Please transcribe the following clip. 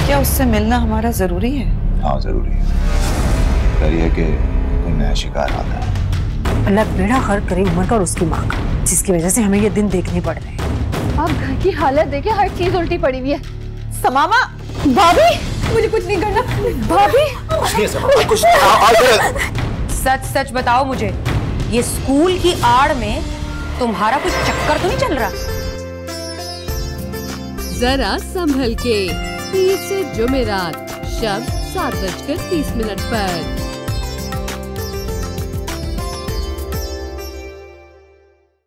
क्या उससे मिलना हमारा जरूरी है? हाँ जरूरी है। डर है कि कोई नया शिकार आता है। अल्लाह बेड़ा गर्क करे उमर का और उसकी माँ का, जिसकी वजह से हमें ये दिन देखने पड़ रहे हैं। आप घर की हालत देखे, हर चीज उल्टी पड़ी हुई है। समामा, भाभी मुझे कुछ नहीं करना। भाभी कुछ नहीं। सच सच बताओ मुझे, ये स्कूल की आड़ में तुम्हारा कुछ चक्कर तो नहीं चल रहा? जरा संभल के 30 जुमेरात शब 7:30 पर।